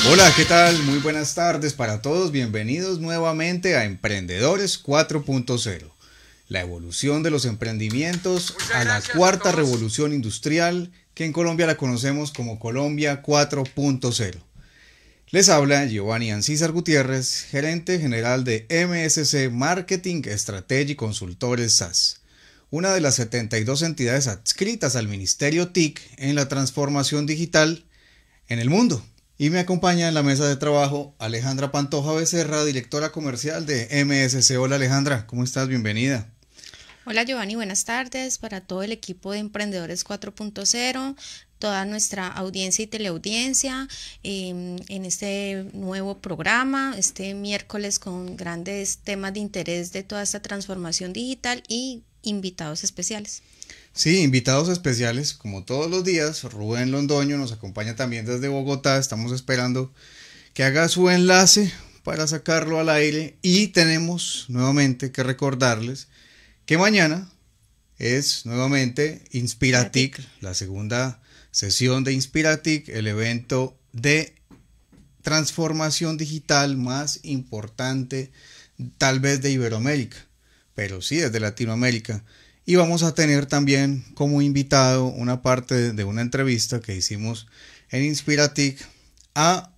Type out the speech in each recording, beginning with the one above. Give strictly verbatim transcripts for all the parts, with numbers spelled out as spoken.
Hola, ¿qué tal? Muy buenas tardes para todos. Bienvenidos nuevamente a Emprendedores cuatro punto cero. La evolución de los emprendimientos a la cuarta revolución industrial, que en Colombia la conocemos como Colombia cuatro punto cero. Les habla Giovanni Ancísar Gutiérrez, gerente general de M S C Marketing, Estrategia y Consultores S A S, una de las setenta y dos entidades adscritas al Ministerio T I C en la transformación digital en el mundo. Y me acompaña en la mesa de trabajo Alejandra Pantoja Becerra, directora comercial de M S C. Hola Alejandra, ¿cómo estás? Bienvenida. Hola Giovanni, buenas tardes para todo el equipo de Emprendedores cuatro punto cero, toda nuestra audiencia y teleaudiencia eh, en este nuevo programa, este miércoles con grandes temas de interés de toda esta transformación digital y invitados especiales. Sí, invitados especiales, como todos los días. Rubén Londoño nos acompaña también desde Bogotá. Estamos esperando que haga su enlace para sacarlo al aire. Y tenemos nuevamente que recordarles que mañana es nuevamente Inspiratic, la segunda sesión de Inspiratic, el evento de transformación digital más importante tal vez de Iberoamérica, pero sí desde Latinoamérica. Y vamos a tener también como invitado una parte de una entrevista que hicimos en Inspiratic a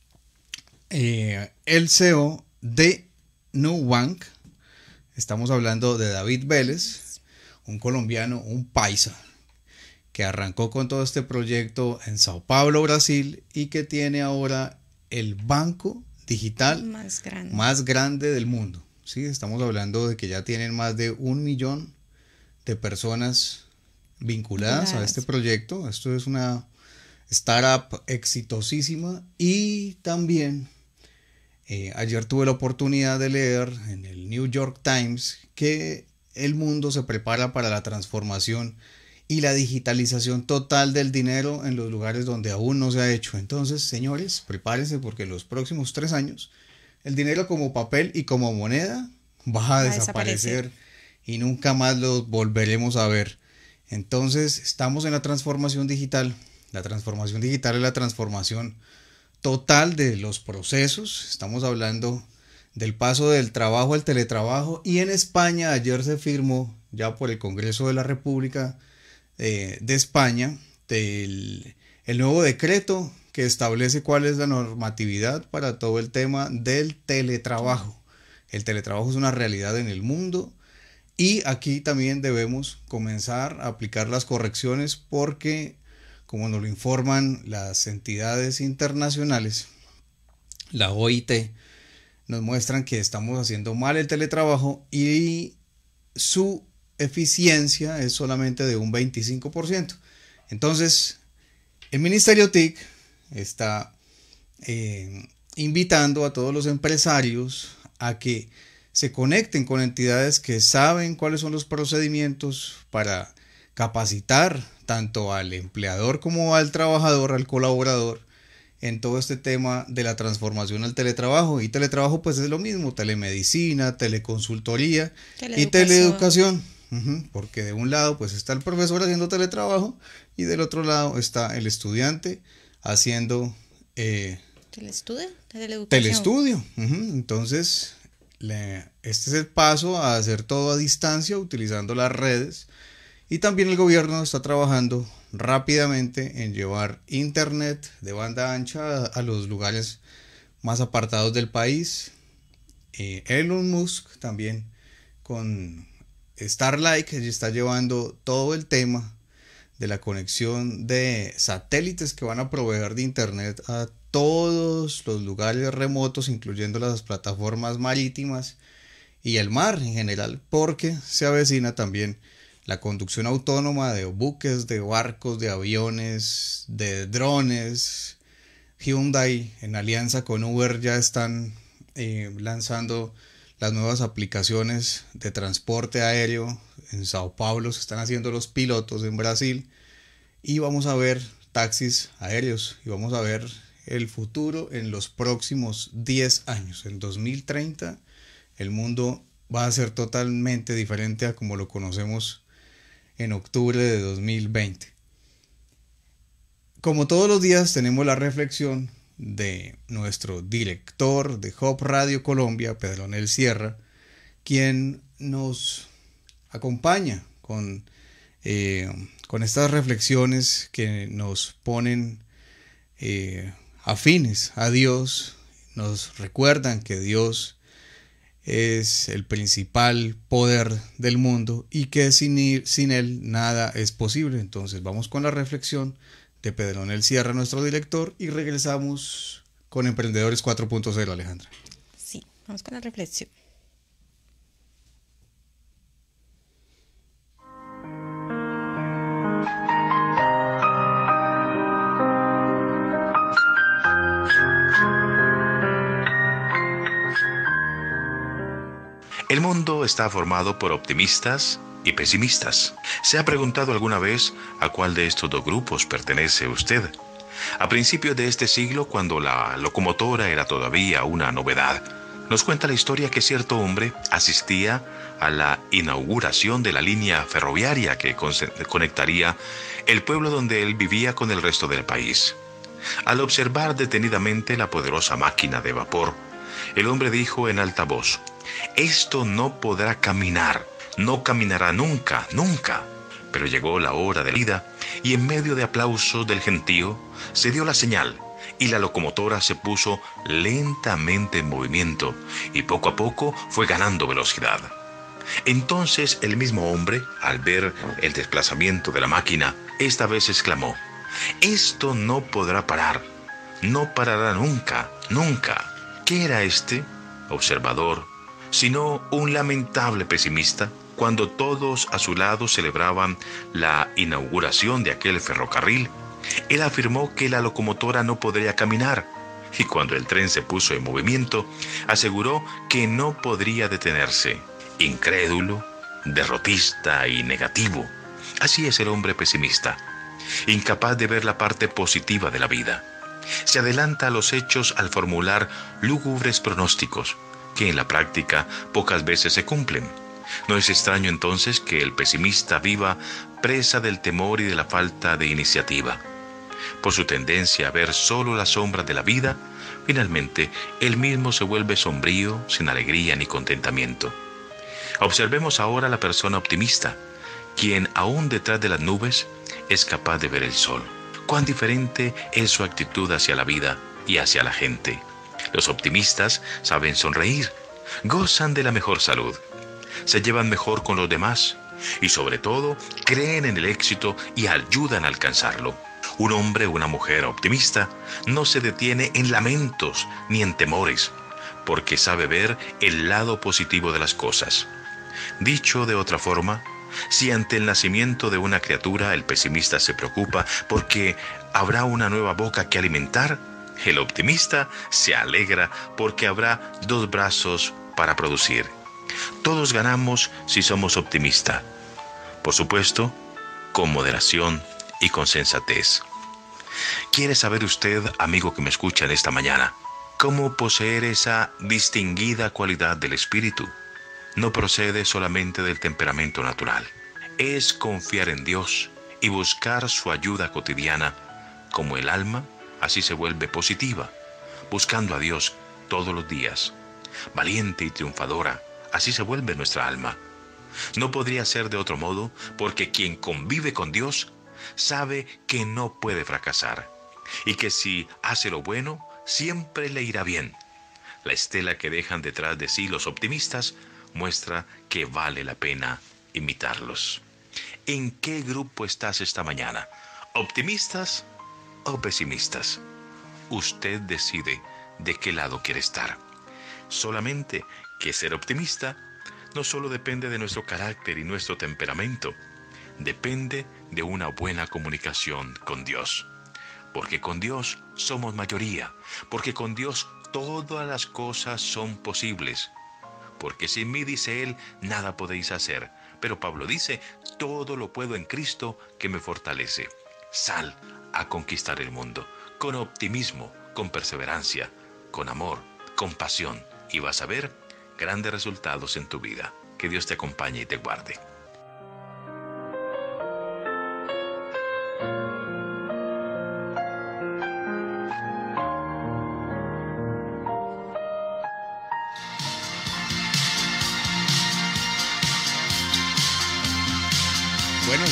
eh, el C E O de Nubank. Estamos hablando de David Vélez, un colombiano, un paisa, que arrancó con todo este proyecto en Sao Paulo, Brasil, y que tiene ahora el banco digital más grande, más grande del mundo. Sí, estamos hablando de que ya tienen más de un millón de personas vinculadas a este proyecto. Esto es una startup exitosísima. Y también eh, ayer tuve la oportunidad de leer en el New York Times que el mundo se prepara para la transformación y la digitalización total del dinero en los lugares donde aún no se ha hecho. Entonces, señores, prepárense porque en los próximos tres años el dinero como papel y como moneda va a, va a desaparecer, desaparecer y nunca más lo volveremos a ver. Entonces, estamos en la transformación digital. La transformación digital es la transformación total de los procesos. Estamos hablando del paso del trabajo al teletrabajo, y en España ayer se firmó ya por el Congreso de la República eh, de España del, el nuevo decreto que establece cuál es la normatividad para todo el tema del teletrabajo. El teletrabajo es una realidad en el mundo y aquí también debemos comenzar a aplicar las correcciones porque, como nos lo informan las entidades internacionales, la O I T, nos muestran que estamos haciendo mal el teletrabajo y su eficiencia es solamente de un veinticinco por ciento. Entonces, el Ministerio T I C está eh, invitando a todos los empresarios a que se conecten con entidades que saben cuáles son los procedimientos para capacitar tanto al empleador como al trabajador, al colaborador, en todo este tema de la transformación al teletrabajo. Y teletrabajo pues es lo mismo: telemedicina, teleconsultoría y teleeducación. Uh-huh, porque de un lado pues está el profesor haciendo teletrabajo y del otro lado está el estudiante haciendo eh, teleestudio, teleestudio. Uh-huh. Entonces le, este es el paso a hacer todo a distancia utilizando las redes. Y también el gobierno está trabajando rápidamente en llevar internet de banda ancha a, a los lugares más apartados del país. eh, Elon Musk también con Starlink está llevando todo el tema de la conexión de satélites que van a proveer de internet a todos los lugares remotos, incluyendo las plataformas marítimas y el mar en general, porque se avecina también la conducción autónoma de buques, de barcos, de aviones, de drones. Hyundai en alianza con Uber ya están eh, lanzando las nuevas aplicaciones de transporte aéreo. En Sao Paulo se están haciendo los pilotos, en Brasil, y vamos a ver taxis aéreos y vamos a ver el futuro en los próximos diez años. En dos mil treinta el mundo va a ser totalmente diferente a como lo conocemos en octubre de dos mil veinte. Como todos los días tenemos la reflexión de nuestro director de Hop Radio Colombia, Pedro Leonel Sierra, quien nos acompaña con, eh, con estas reflexiones que nos ponen eh, afines a Dios, nos recuerdan que Dios es el principal poder del mundo y que sin, sin él nada es posible. Entonces vamos con la reflexión de Pedro Leonel Sierra, nuestro director, y regresamos con Emprendedores cuatro punto cero, Alejandra. Sí, vamos con la reflexión. El mundo está formado por optimistas y pesimistas. ¿Se ha preguntado alguna vez a cuál de estos dos grupos pertenece usted? A principios de este siglo, cuando la locomotora era todavía una novedad, nos cuenta la historia que cierto hombre asistía a la inauguración de la línea ferroviaria que conectaría el pueblo donde él vivía con el resto del país. Al observar detenidamente la poderosa máquina de vapor, el hombre dijo en alta voz: «Esto no podrá caminar, no caminará nunca, nunca». Pero llegó la hora de la ida, y en medio de aplausos del gentío, se dio la señal, y la locomotora se puso lentamente en movimiento, y poco a poco fue ganando velocidad. Entonces el mismo hombre, al ver el desplazamiento de la máquina, esta vez exclamó: «Esto no podrá parar, no parará nunca, nunca». ¿Qué era este observador sino un lamentable pesimista? Cuando todos a su lado celebraban la inauguración de aquel ferrocarril, él afirmó que la locomotora no podría caminar, y cuando el tren se puso en movimiento, aseguró que no podría detenerse. Incrédulo, derrotista y negativo. Así es el hombre pesimista, incapaz de ver la parte positiva de la vida. Se adelanta a los hechos al formular lúgubres pronósticos, que en la práctica pocas veces se cumplen. No es extraño entonces que el pesimista viva presa del temor y de la falta de iniciativa. Por su tendencia a ver solo las sombras de la vida, finalmente él mismo se vuelve sombrío, sin alegría ni contentamiento. Observemos ahora a la persona optimista, quien aún detrás de las nubes es capaz de ver el sol. Cuán diferente es su actitud hacia la vida y hacia la gente. Los optimistas saben sonreír, gozan de la mejor salud, se llevan mejor con los demás y sobre todo creen en el éxito y ayudan a alcanzarlo. Un hombre o una mujer optimista no se detiene en lamentos ni en temores, porque sabe ver el lado positivo de las cosas. Dicho de otra forma, si ante el nacimiento de una criatura el pesimista se preocupa porque habrá una nueva boca que alimentar, el optimista se alegra porque habrá dos brazos para producir. Todos ganamos si somos optimistas. Por supuesto, con moderación y con sensatez. ¿Quiere saber usted, amigo que me escucha en esta mañana, cómo poseer esa distinguida cualidad del espíritu? No procede solamente del temperamento natural. Es confiar en Dios y buscar su ayuda cotidiana, como el alma así se vuelve positiva, buscando a Dios todos los días. Valiente y triunfadora, así se vuelve nuestra alma. No podría ser de otro modo, porque quien convive con Dios sabe que no puede fracasar, y que si hace lo bueno, siempre le irá bien. La estela que dejan detrás de sí los optimistas muestra que vale la pena imitarlos. ¿En qué grupo estás esta mañana? ¿Optimistas o pesimistas? Usted decide de qué lado quiere estar. Solamente que ser optimista no solo depende de nuestro carácter y nuestro temperamento, depende de una buena comunicación con Dios. Porque con Dios somos mayoría, porque con Dios todas las cosas son posibles. Porque sin mí, dice él, nada podéis hacer. Pero Pablo dice, todo lo puedo en Cristo que me fortalece. Sal a conquistar el mundo, con optimismo, con perseverancia, con amor, con pasión, y vas a ver grandes resultados en tu vida. Que Dios te acompañe y te guarde.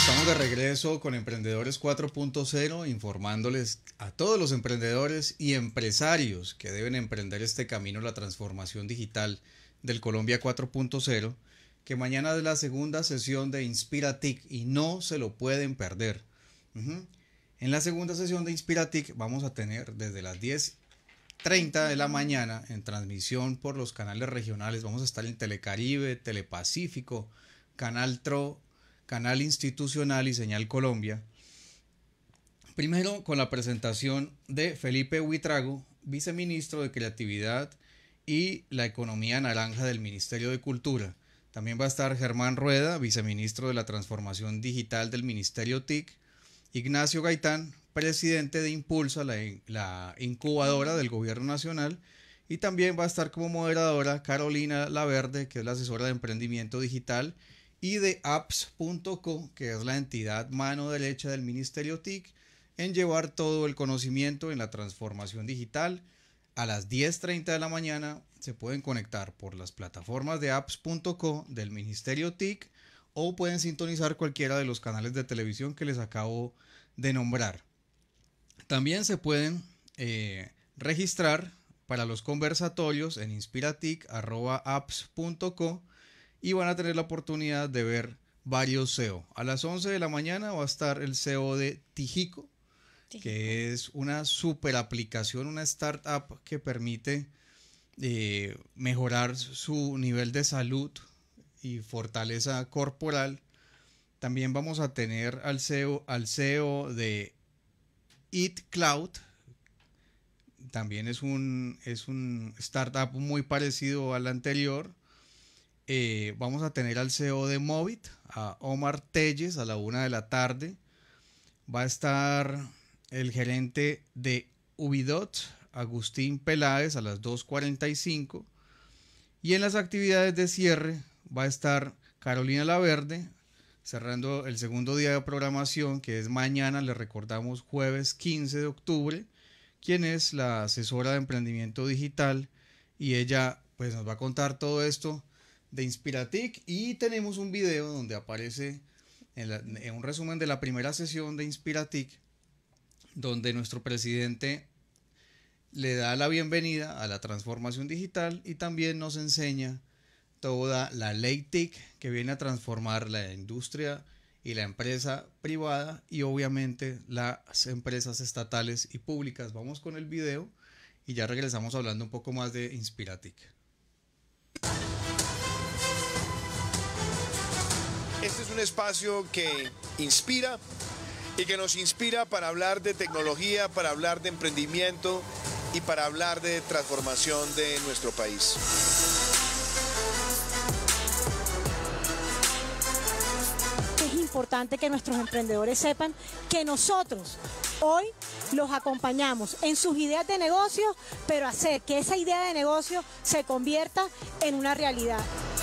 Estamos de regreso con Emprendedores cuatro punto cero, informándoles a todos los emprendedores y empresarios que deben emprender este camino a la transformación digital del Colombia cuatro punto cero, que mañana es la segunda sesión de InspiraTIC y no se lo pueden perder. Uh-huh. En la segunda sesión de InspiraTIC vamos a tener desde las diez treinta de la mañana en transmisión por los canales regionales. Vamos a estar en Telecaribe, Telepacífico, Canal Tro, Canal Institucional y Señal Colombia. Primero con la presentación de Felipe Huitrago, viceministro de Creatividad y la Economía Naranja del Ministerio de Cultura. También va a estar Germán Rueda, viceministro de la Transformación Digital del Ministerio T I C. Ignacio Gaitán, presidente de Impulsa, la, la incubadora del Gobierno Nacional. Y también va a estar como moderadora Carolina Laverde, que es la asesora de emprendimiento digital, y de apps punto co, que es la entidad mano derecha del Ministerio T I C, en llevar todo el conocimiento en la transformación digital. A las diez treinta de la mañana se pueden conectar por las plataformas de apps punto co del Ministerio T I C o pueden sintonizar cualquiera de los canales de televisión que les acabo de nombrar. También se pueden eh, registrar para los conversatorios en inspiratic arroba apps punto co y van a tener la oportunidad de ver varios C E O. A las once de la mañana va a estar el C E O de Tijico, que es una super aplicación, una startup que permite eh, mejorar su nivel de salud y fortaleza corporal. También vamos a tener al C E O, al C E O de Eat Cloud. También es un, es un startup muy parecido al anterior. Eh, vamos a tener al C E O de Movit, a Omar Telles, a la una de la tarde. Va a estar el gerente de Ubidot, Agustín Peláez, a las dos cuarenta y cinco. Y en las actividades de cierre va a estar Carolina Laverde, cerrando el segundo día de programación, que es mañana, le recordamos, jueves quince de octubre, quien es la asesora de emprendimiento digital, y ella pues nos va a contar todo esto de InspiraTIC. Y tenemos un video donde aparece en, la, en un resumen de la primera sesión de InspiraTIC, donde nuestro presidente le da la bienvenida a la transformación digital y también nos enseña toda la ley T I C que viene a transformar la industria y la empresa privada y obviamente las empresas estatales y públicas. Vamos con el video y ya regresamos hablando un poco más de InspiraTIC. Este es un espacio que inspira y que nos inspira para hablar de tecnología, para hablar de emprendimiento y para hablar de transformación de nuestro país. Es importante que nuestros emprendedores sepan que nosotros hoy los acompañamos en sus ideas de negocio, pero hacer que esa idea de negocio se convierta en una realidad.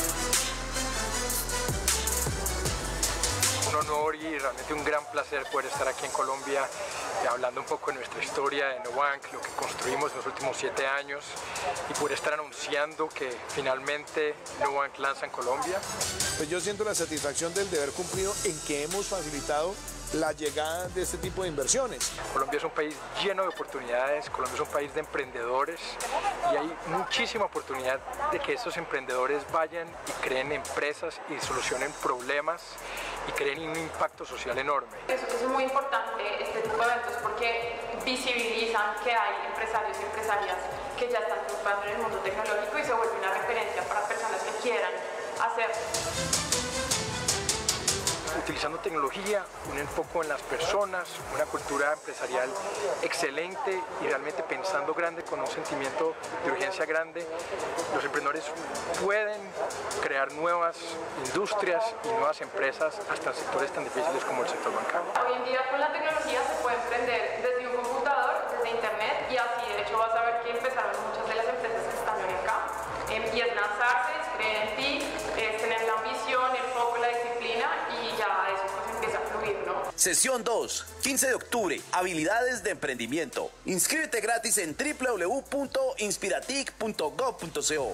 Un honor y realmente un gran placer poder estar aquí en Colombia eh, hablando un poco de nuestra historia de Nubank, lo que construimos en los últimos siete años y poder estar anunciando que finalmente Nubank lanza en Colombia. Pues yo siento la satisfacción del deber cumplido en que hemos facilitado la llegada de este tipo de inversiones. Colombia es un país lleno de oportunidades, Colombia es un país de emprendedores y hay muchísima oportunidad de que estos emprendedores vayan y creen empresas y solucionen problemas y creen un impacto social enorme. Es, es muy importante este tipo de eventos porque visibilizan que hay empresarios y empresarias que ya están triunfando en el mundo tecnológico y se vuelve una referencia para personas que quieran hacer. Utilizando tecnología, un enfoque en las personas, una cultura empresarial excelente y realmente pensando grande con un sentimiento de urgencia grande, los emprendedores pueden crear nuevas industrias y nuevas empresas hasta en sectores tan difíciles como el sector bancario. Hoy en día con la tecnología se puede emprender desde un computador, desde internet y así de hecho vas a ver que empezaron muchas de las empresas que están hoy acá. Y es lanzarse, es creer en ti, es tener la ambición, el foco, la disciplina y ya eso pues empieza a fluir, ¿no? Sesión dos, quince de octubre, habilidades de emprendimiento. Inscríbete gratis en w w w punto inspiratic punto gov punto co.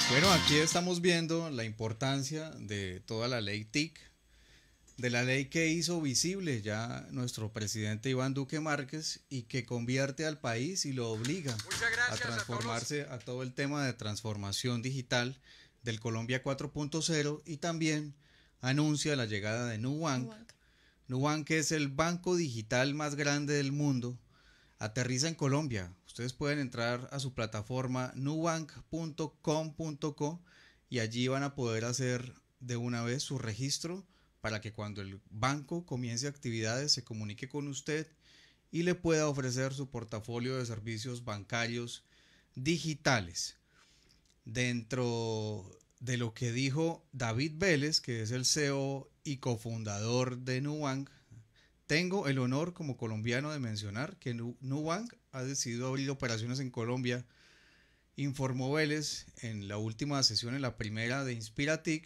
Bueno, aquí estamos viendo la importancia de toda la ley T I C, de la ley que hizo visible ya nuestro presidente Iván Duque Márquez y que convierte al país y lo obliga a transformarse a, a todo el tema de transformación digital del Colombia cuatro punto cero, y también anuncia la llegada de Nubank. Nubank. Nubank es el banco digital más grande del mundo. Aterriza en Colombia. Ustedes pueden entrar a su plataforma nubank punto com punto co y allí van a poder hacer de una vez su registro para que cuando el banco comience actividades se comunique con usted y le pueda ofrecer su portafolio de servicios bancarios digitales. Dentro de lo que dijo David Vélez, que es el C E O y cofundador de Nubank, tengo el honor como colombiano de mencionar que Nubank ha decidido abrir operaciones en Colombia, informó Vélez en la última sesión, en la primera de Inspiratic.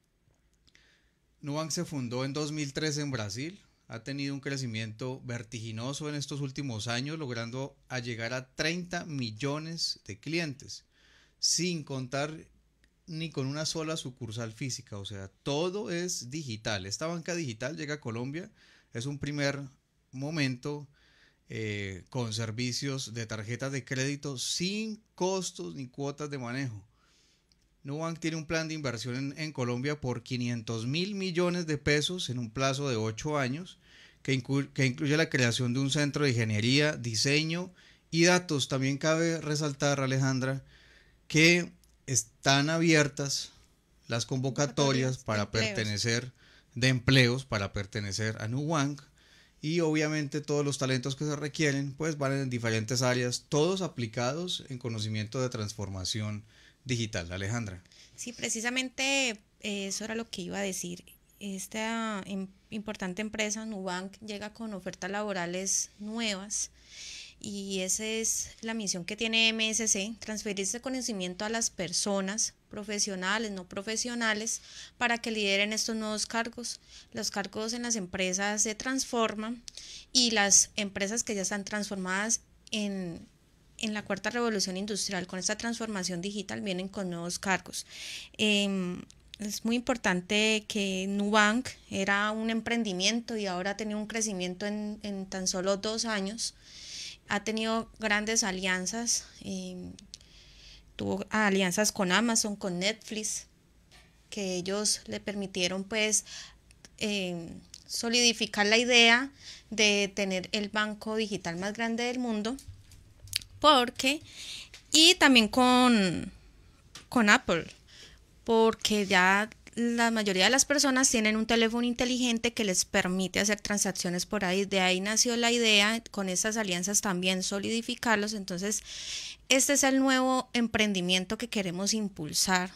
Nubank se fundó en dos mil trece en Brasil, ha tenido un crecimiento vertiginoso en estos últimos años, logrando a llegar a treinta millones de clientes, sin contar ni con una sola sucursal física, o sea, todo es digital. Esta banca digital llega a Colombia, es un primer momento eh, con servicios de tarjetas de crédito sin costos ni cuotas de manejo. Nubank tiene un plan de inversión en, en Colombia por quinientos mil millones de pesos en un plazo de ocho años, que, inclu que incluye la creación de un centro de ingeniería, diseño y datos. También cabe resaltar, Alejandra, que están abiertas las convocatorias para pertenecer de empleos para pertenecer a Nubank, y obviamente todos los talentos que se requieren pues van en diferentes áreas, todos aplicados en conocimiento de transformación digital. Alejandra. Sí, precisamente eso era lo que iba a decir. Esta importante empresa Nubank llega con ofertas laborales nuevas, y esa es la misión que tiene M S C, transferir ese conocimiento a las personas, profesionales, no profesionales, para que lideren estos nuevos cargos. Los cargos en las empresas se transforman, y las empresas que ya están transformadas en, en la cuarta revolución industrial, con esta transformación digital, vienen con nuevos cargos. Eh, Es muy importante que Nubank era un emprendimiento y ahora ha tenido un crecimiento en, en tan solo dos años. Ha tenido grandes alianzas, eh, tuvo alianzas con Amazon, con Netflix, que ellos le permitieron pues eh, solidificar la idea de tener el banco digital más grande del mundo, porque y también con, con Apple, porque ya la mayoría de las personas tienen un teléfono inteligente que les permite hacer transacciones por ahí. De ahí nació la idea, con estas alianzas también solidificarlos. Entonces, este es el nuevo emprendimiento que queremos impulsar,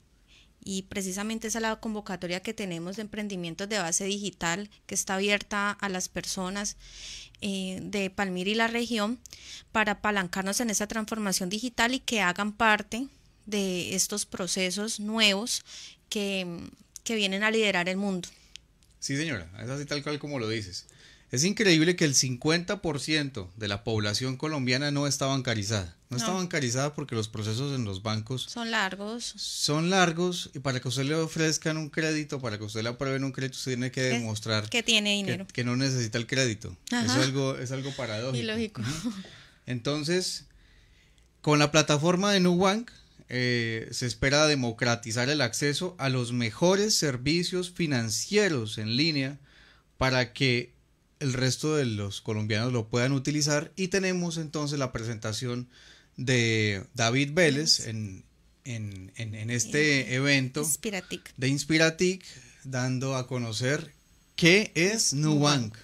y precisamente esa es la convocatoria que tenemos de emprendimientos de base digital, que está abierta a las personas eh, de Palmira y la región, para apalancarnos en esa transformación digital y que hagan parte de estos procesos nuevos que, que vienen a liderar el mundo. Sí, señora, es así tal cual como lo dices. Es increíble que el cincuenta por ciento de la población colombiana no está bancarizada. No, no está bancarizada porque los procesos en los bancos son largos. Son largos, y para que usted le ofrezcan un crédito, para que usted le aprueben un crédito, usted tiene que demostrar que tiene dinero, que, que no necesita el crédito. Ajá. Eso es algo, es algo paradójico. Ilógico. Uh-huh. Entonces, con la plataforma de Nubank, Eh, se espera democratizar el acceso a los mejores servicios financieros en línea para que el resto de los colombianos lo puedan utilizar, y tenemos entonces la presentación de David Vélez en, en, en, en este evento Inspiratic. de Inspiratic, dando a conocer qué es Nubank.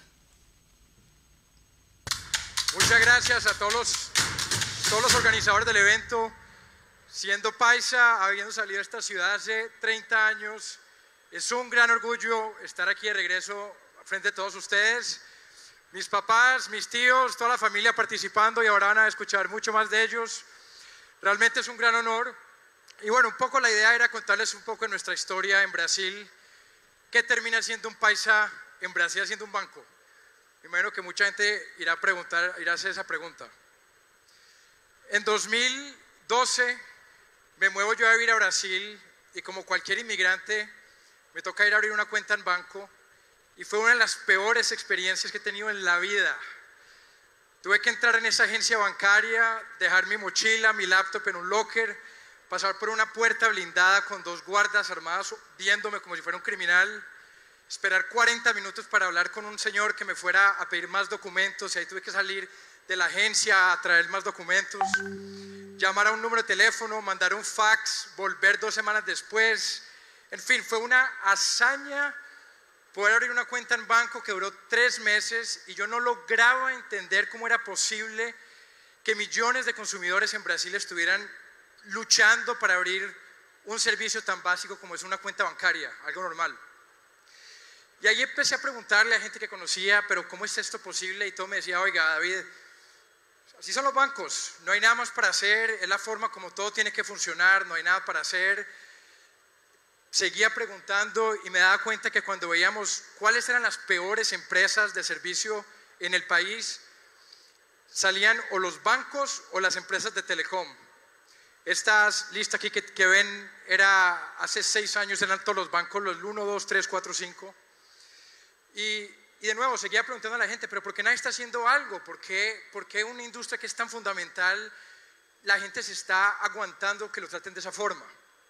Muchas gracias a todos los, todos los organizadores del evento. Siendo paisa, habiendo salido de esta ciudad hace treinta años, es un gran orgullo estar aquí de regreso frente a todos ustedes. Mis papás, mis tíos, toda la familia participando, y ahora van a escuchar mucho más de ellos. Realmente es un gran honor. Y bueno, un poco la idea era contarles un poco de nuestra historia en Brasil. ¿Qué termina siendo un paisa en Brasil haciendo un banco? Me imagino que mucha gente irá a preguntar, irá a hacer esa pregunta. En dos mil doce... me muevo yo a vivir a Brasil y como cualquier inmigrante me toca ir a abrir una cuenta en banco y fue una de las peores experiencias que he tenido en la vida. Tuve que entrar en esa agencia bancaria, dejar mi mochila, mi laptop en un locker, pasar por una puerta blindada con dos guardas armados viéndome como si fuera un criminal, esperar cuarenta minutos para hablar con un señor que me fuera a pedir más documentos y ahí tuve que salir de la agencia a traer más documentos, llamar a un número de teléfono, mandar un fax, volver dos semanas después. En fin, fue una hazaña poder abrir una cuenta en banco que duró tres meses y yo no lograba entender cómo era posible que millones de consumidores en Brasil estuvieran luchando para abrir un servicio tan básico como es una cuenta bancaria, algo normal. Y ahí empecé a preguntarle a gente que conocía, pero ¿cómo es esto posible? Y todo me decía, oiga, David, así son los bancos, no hay nada más para hacer, es la forma como todo tiene que funcionar, no hay nada para hacer. Seguía preguntando y me daba cuenta que cuando veíamos cuáles eran las peores empresas de servicio en el país, salían o los bancos o las empresas de telecom. Esta lista aquí que, que ven, era hace seis años, eran todos los bancos, los uno, dos, tres, cuatro, cinco. Y, y de nuevo, seguía preguntando a la gente, pero ¿por qué nadie está haciendo algo? ¿Por qué, ¿Por qué una industria que es tan fundamental, la gente se está aguantando que lo traten de esa forma?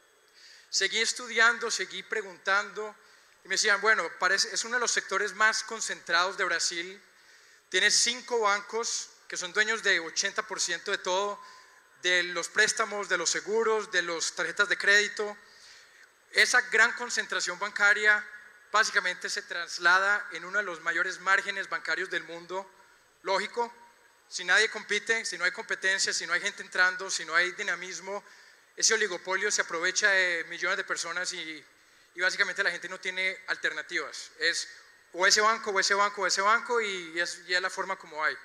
Seguí estudiando, seguí preguntando y me decían, bueno, parece, es uno de los sectores más concentrados de Brasil, tiene cinco bancos que son dueños de ochenta por ciento de todo, de los préstamos, de los seguros, de las tarjetas de crédito. Esa gran concentración bancaria básicamente se traslada en uno de los mayores márgenes bancarios del mundo. Lógico, si nadie compite, si no hay competencia, si no hay gente entrando, si no hay dinamismo, ese oligopolio se aprovecha de millones de personas y, y básicamente la gente no tiene alternativas. Es o ese banco, o ese banco, o ese banco y es, y es la forma como hay.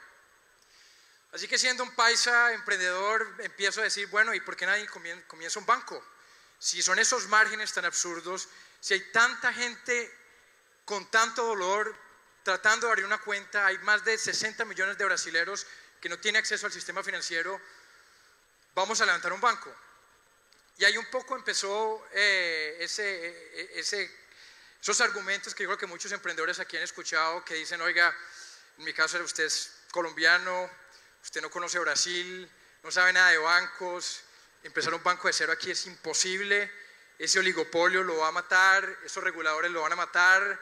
Así que siendo un paisa emprendedor empiezo a decir, bueno, ¿y por qué nadie comienza un banco? Si son esos márgenes tan absurdos, si hay tanta gente con tanto dolor tratando de abrir una cuenta, hay más de sesenta millones de brasileños que no tienen acceso al sistema financiero, vamos a levantar un banco. Y ahí un poco empezó eh, ese, ese, esos argumentos que yo creo que muchos emprendedores aquí han escuchado, que dicen, oiga, en mi caso usted es colombiano, usted no conoce Brasil, no sabe nada de bancos, empezar un banco de cero aquí es imposible, ese oligopolio lo va a matar, esos reguladores lo van a matar,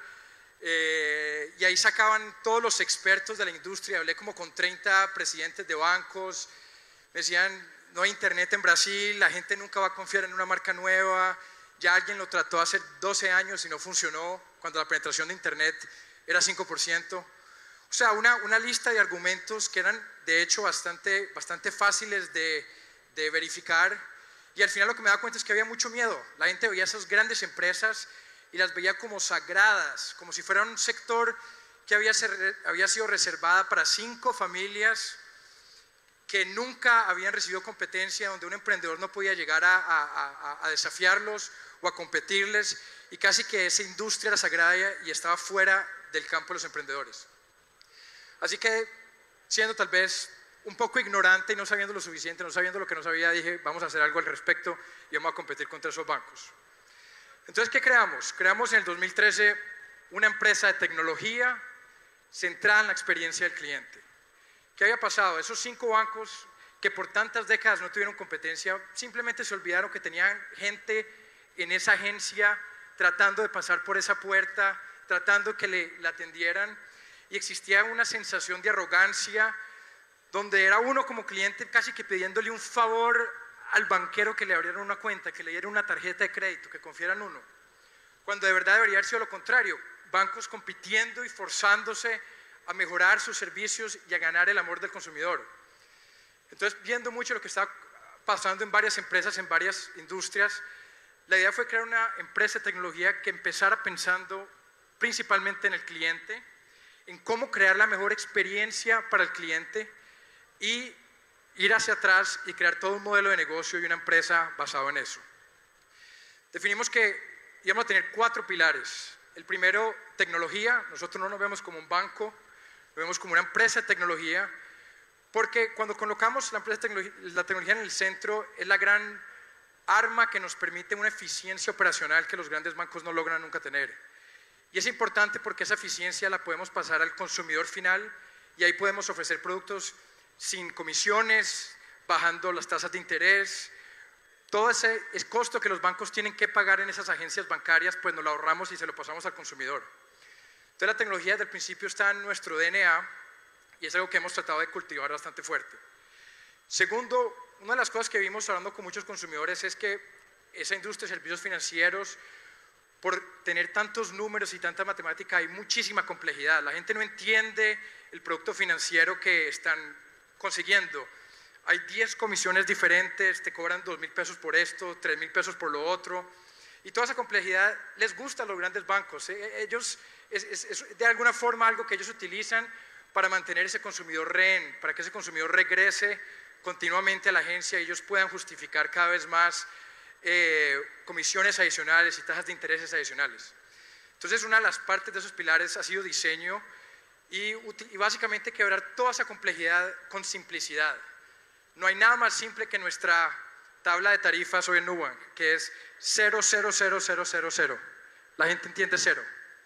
eh, y ahí sacaban todos los expertos de la industria, hablé como con treinta presidentes de bancos, me decían, no hay internet en Brasil, la gente nunca va a confiar en una marca nueva, ya alguien lo trató hace doce años y no funcionó, cuando la penetración de internet era cinco por ciento. O sea, una, una lista de argumentos que eran de hecho bastante, bastante fáciles de, de verificar, y al final lo que me da cuenta es que había mucho miedo. La gente veía esas grandes empresas y las veía como sagradas, como si fuera un sector que había, ser, había sido reservada para cinco familias que nunca habían recibido competencia, donde un emprendedor no podía llegar a, a, a desafiarlos o a competirles, y casi que esa industria era sagrada y estaba fuera del campo de los emprendedores. Así que, siendo tal vez un poco ignorante y no sabiendo lo suficiente, no sabiendo lo que no sabía, dije, vamos a hacer algo al respecto y vamos a competir contra esos bancos. Entonces, ¿qué creamos? Creamos en el dos mil trece una empresa de tecnología centrada en la experiencia del cliente. ¿Qué había pasado? Esos cinco bancos que por tantas décadas no tuvieron competencia, simplemente se olvidaron que tenían gente en esa agencia tratando de pasar por esa puerta, tratando que le, la atendieran, y existía una sensación de arrogancia, donde era uno como cliente casi que pidiéndole un favor al banquero que le abriera una cuenta, que le diera una tarjeta de crédito, que confiara en uno, cuando de verdad debería haber sido lo contrario, bancos compitiendo y forzándose a mejorar sus servicios y a ganar el amor del consumidor. Entonces, viendo mucho lo que estaba pasando en varias empresas, en varias industrias, la idea fue crear una empresa de tecnología que empezara pensando principalmente en el cliente, en cómo crear la mejor experiencia para el cliente y ir hacia atrás y crear todo un modelo de negocio y una empresa basado en eso. Definimos que íbamos a tener cuatro pilares. El primero, tecnología. Nosotros no nos vemos como un banco, lo vemos como una empresa de tecnología, porque cuando colocamos la, empresa de tecnología, la tecnología en el centro es la gran arma que nos permite una eficiencia operacional que los grandes bancos no logran nunca tener. Y es importante porque esa eficiencia la podemos pasar al consumidor final y ahí podemos ofrecer productos sin comisiones, bajando las tasas de interés. Todo ese es costo que los bancos tienen que pagar en esas agencias bancarias, pues nos lo ahorramos y se lo pasamos al consumidor. Entonces la tecnología desde el principio está en nuestro D N A y es algo que hemos tratado de cultivar bastante fuerte. Segundo, una de las cosas que vimos hablando con muchos consumidores es que esa industria de servicios financieros, por tener tantos números y tanta matemática, hay muchísima complejidad. La gente no entiende el producto financiero que están consiguiendo. Hay diez comisiones diferentes, te cobran dos mil pesos por esto, tres mil pesos por lo otro. Y toda esa complejidad les gusta a los grandes bancos. Ellos, es, es, es de alguna forma algo que ellos utilizan para mantener ese consumidor rehén, para que ese consumidor regrese continuamente a la agencia y ellos puedan justificar cada vez más eh, comisiones adicionales y tasas de intereses adicionales. Entonces, una de las partes de esos pilares ha sido diseño y, y básicamente quebrar toda esa complejidad con simplicidad. No hay nada más simple que nuestra tabla de tarifas hoy en Nubank, que es cero, cero, cero, cero, cero, cero. La gente entiende cero.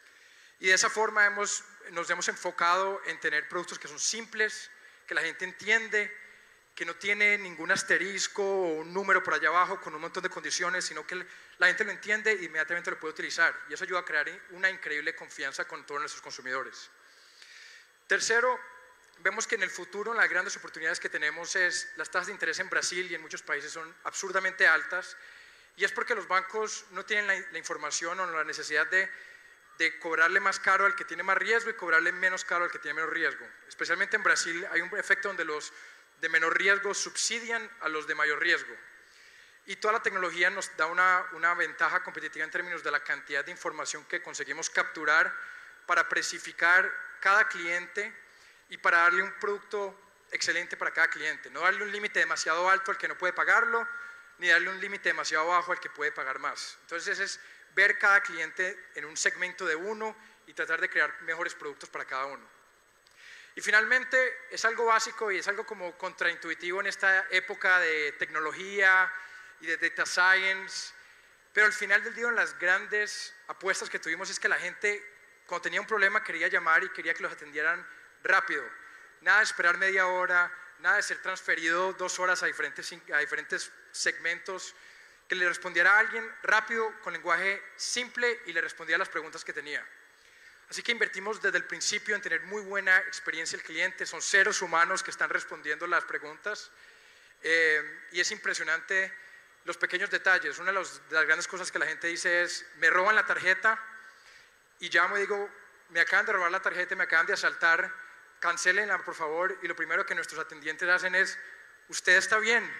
Y de esa forma hemos, nos hemos enfocado en tener productos que son simples, que la gente entiende, que no tiene ningún asterisco o un número por allá abajo con un montón de condiciones, sino que la gente lo entiende e inmediatamente lo puede utilizar. Y eso ayuda a crear una increíble confianza con todos nuestros consumidores. Tercero, vemos que en el futuro las grandes oportunidades que tenemos es las tasas de interés en Brasil y en muchos países son absurdamente altas y es porque los bancos no tienen la, la información o la necesidad de, de cobrarle más caro al que tiene más riesgo y cobrarle menos caro al que tiene menos riesgo. Especialmente en Brasil hay un efecto donde los de menor riesgo subsidian a los de mayor riesgo y toda la tecnología nos da una, una ventaja competitiva en términos de la cantidad de información que conseguimos capturar para precificar cada cliente y para darle un producto excelente para cada cliente, no darle un límite demasiado alto al que no puede pagarlo, ni darle un límite demasiado bajo al que puede pagar más. Entonces es ver cada cliente en un segmento de uno y tratar de crear mejores productos para cada uno. Y finalmente es algo básico y es algo como contraintuitivo en esta época de tecnología y de data science, pero al final del día en las grandes apuestas que tuvimos es que la gente cuando tenía un problema quería llamar y quería que los atendieran rápido, nada de esperar media hora, nada de ser transferido dos horas a diferentes, a diferentes segmentos, que le respondiera a alguien rápido, con lenguaje simple y le respondiera a las preguntas que tenía. Así que invertimos desde el principio en tener muy buena experiencia el cliente, son seres humanos que están respondiendo las preguntas eh, y es impresionante los pequeños detalles. Una de, los, de las grandes cosas que la gente dice es, me roban la tarjeta y llamo y digo, me acaban de robar la tarjeta, me acaban de asaltar, cancélenla por favor, y lo primero que nuestros atendientes hacen es, ¿usted está bien?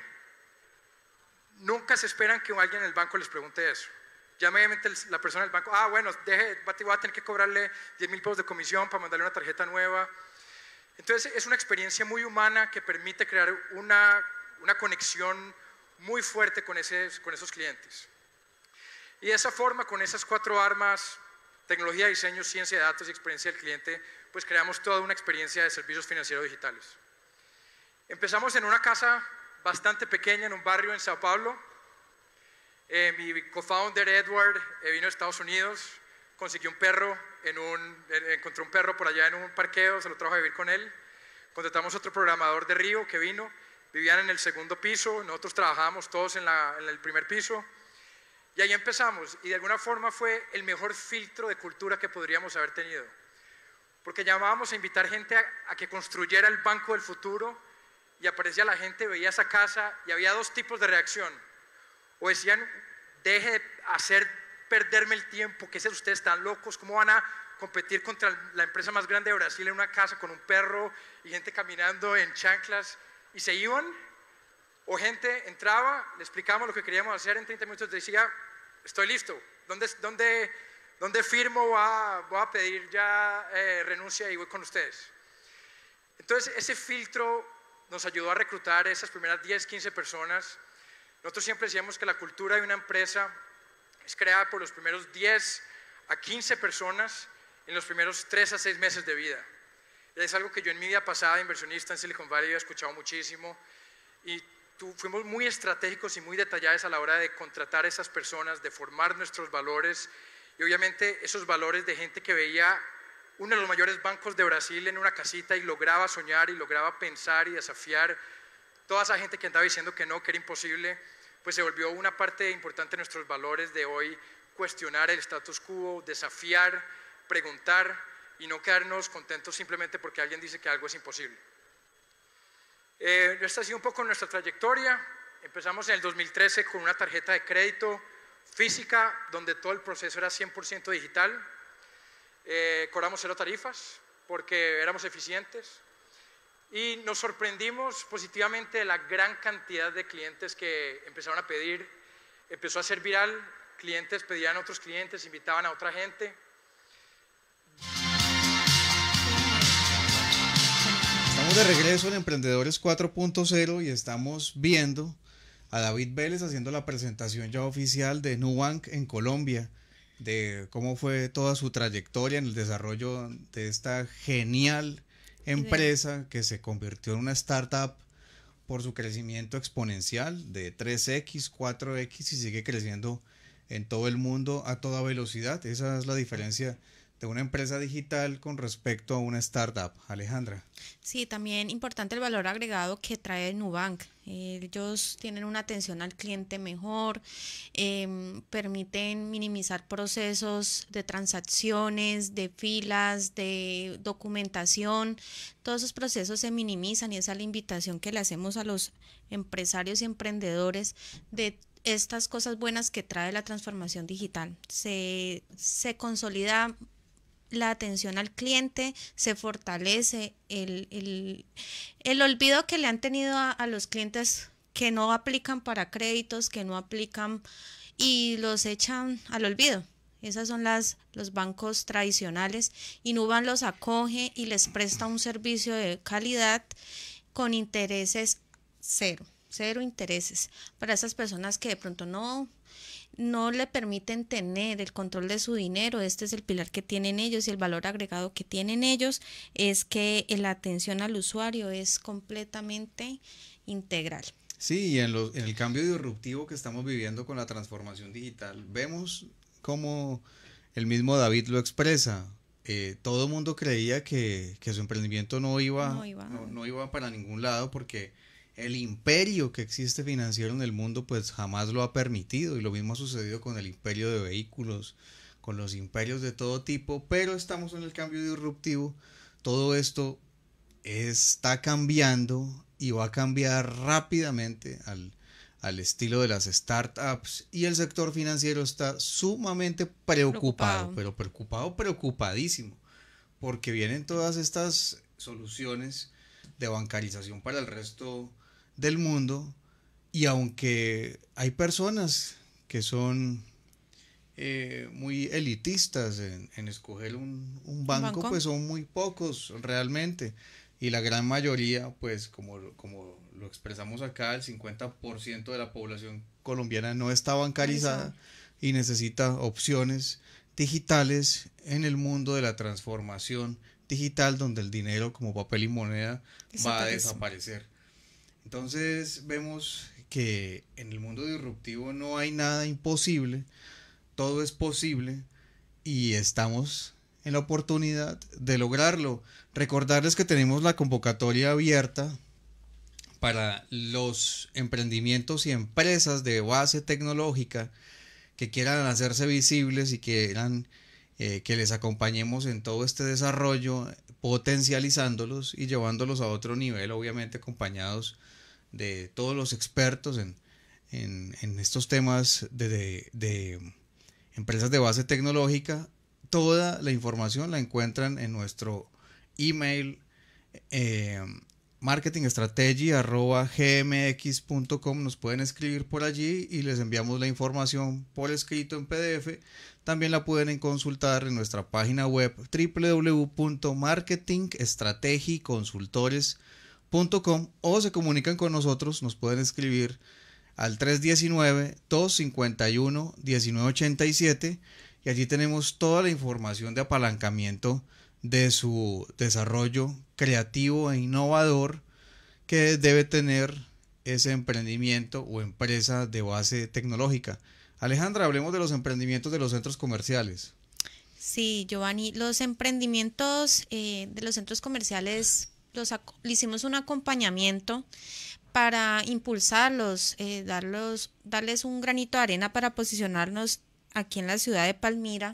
Nunca se esperan que alguien en el banco les pregunte eso. Ya inmediatamente la persona del banco, ah bueno, deje, voy a tener que cobrarle diez mil pesos de comisión para mandarle una tarjeta nueva. Entonces es una experiencia muy humana que permite crear una, una conexión muy fuerte con, ese, con esos clientes. Y de esa forma, con esas cuatro armas, tecnología, diseño, ciencia de datos y experiencia del cliente, pues creamos toda una experiencia de servicios financieros digitales. Empezamos en una casa bastante pequeña, en un barrio en Sao Paulo. Eh, mi co-founder Edward eh, vino a Estados Unidos, consiguió un perro, en un, eh, encontró un perro por allá en un parqueo, se lo trajo a vivir con él. Contratamos otro programador de Río que vino, vivían en el segundo piso, nosotros trabajábamos todos en, la, en el primer piso. Y ahí empezamos, y de alguna forma fue el mejor filtro de cultura que podríamos haber tenido. Porque llamábamos a invitar gente a, a que construyera el banco del futuro, y aparecía la gente, veía esa casa, y había dos tipos de reacción. O decían, deje de hacer perderme el tiempo, que es ustedes están locos, ¿cómo van a competir contra la empresa más grande de Brasil en una casa con un perro y gente caminando en chanclas? Y se iban, o gente entraba, le explicábamos lo que queríamos hacer, en treinta minutos decía, estoy listo, ¿dónde, dónde, dónde firmo? Voy a, voy a pedir ya eh, renuncia y voy con ustedes. Entonces ese filtro nos ayudó a reclutar esas primeras diez, quince personas. Nosotros siempre decíamos que la cultura de una empresa es creada por los primeros diez a quince personas en los primeros tres a seis meses de vida. Es algo que yo en mi vida pasada, inversionista en Silicon Valley, he escuchado muchísimo y tu, fuimos muy estratégicos y muy detallados a la hora de contratar a esas personas, de formar nuestros valores y obviamente esos valores de gente que veía uno de los mayores bancos de Brasil en una casita y lograba soñar y lograba pensar y desafiar toda esa gente que andaba diciendo que no, que era imposible, pues se volvió una parte importante de nuestros valores de hoy, cuestionar el status quo, desafiar, preguntar y no quedarnos contentos simplemente porque alguien dice que algo es imposible. Eh, esta ha sido un poco nuestra trayectoria. Empezamos en el dos mil trece con una tarjeta de crédito física donde todo el proceso era cien por ciento digital. Eh, cobramos cero tarifas porque éramos eficientes y nos sorprendimos positivamente de la gran cantidad de clientes que empezaron a pedir. Empezó a ser viral, clientes pedían a otros clientes, invitaban a otra gente. Estamos de regreso en Emprendedores cuatro punto cero y estamos viendo a David Vélez haciendo la presentación ya oficial de Nubank en Colombia, de cómo fue toda su trayectoria en el desarrollo de esta genial empresa que se convirtió en una startup por su crecimiento exponencial de tres equis, cuatro equis y sigue creciendo en todo el mundo a toda velocidad. Esa es la diferencia de una empresa digital con respecto a una startup. Alejandra. Sí, también importante el valor agregado que trae Nubank. Ellos tienen una atención al cliente mejor, eh, permiten minimizar procesos de transacciones, de filas, de documentación. Todos esos procesos se minimizan y esa es la invitación que le hacemos a los empresarios y emprendedores de estas cosas buenas que trae la transformación digital. Se, se consolida la atención al cliente, se fortalece el, el, el olvido que le han tenido a, a los clientes que no aplican para créditos, que no aplican y los echan al olvido. Esas son las, los bancos tradicionales y Nubank los acoge y les presta un servicio de calidad con intereses cero, cero intereses para esas personas que de pronto no... no le permiten tener el control de su dinero. Este es el pilar que tienen ellos y el valor agregado que tienen ellos es que la atención al usuario es completamente integral. Sí, y en, los, en el cambio disruptivo que estamos viviendo con la transformación digital, vemos como el mismo David lo expresa. Eh, todo el mundo creía que, que su emprendimiento no iba, no iba. No, no iba para ningún lado porque el imperio que existe financiero en el mundo pues jamás lo ha permitido, y lo mismo ha sucedido con el imperio de vehículos, con los imperios de todo tipo, pero estamos en el cambio disruptivo. Todo esto está cambiando y va a cambiar rápidamente al, al estilo de las startups, y el sector financiero está sumamente preocupado, preocupado. pero preocupado, preocupadísimo, porque vienen todas estas soluciones de bancarización para el resto del mundo, y aunque hay personas que son eh, muy elitistas en, en escoger un, un banco, banco, pues son muy pocos realmente, y la gran mayoría, pues como, como lo expresamos acá, el cincuenta por ciento de la población colombiana no está bancarizada y necesita opciones digitales en el mundo de la transformación digital, donde el dinero como papel y moneda va a desaparecer. Entonces vemos que en el mundo disruptivo no hay nada imposible, todo es posible y estamos en la oportunidad de lograrlo. Recordarles que tenemos la convocatoria abierta para los emprendimientos y empresas de base tecnológica que quieran hacerse visibles y quieran eh, que les acompañemos en todo este desarrollo, potencializándolos y llevándolos a otro nivel, obviamente acompañados de todos los expertos en, en, en estos temas de, de, de empresas de base tecnológica. Toda la información la encuentran en nuestro email eh, marketingstrategy arroba gmx punto com. Nos pueden escribir por allí y les enviamos la información por escrito en P D F. También la pueden consultar en nuestra página web doble u doble u doble u punto marketing strategy consultores punto com, o se comunican con nosotros, nos pueden escribir al tres uno nueve, dos cinco uno, uno nueve ocho siete, y allí tenemos toda la información de apalancamiento de su desarrollo creativo e innovador que debe tener ese emprendimiento o empresa de base tecnológica. Alejandra, hablemos de los emprendimientos de los centros comerciales. Sí, Giovanni, los emprendimientos eh, de los centros comerciales, los le hicimos un acompañamiento para impulsarlos, eh, darlos, darles un granito de arena para posicionarnos aquí en la ciudad de Palmira.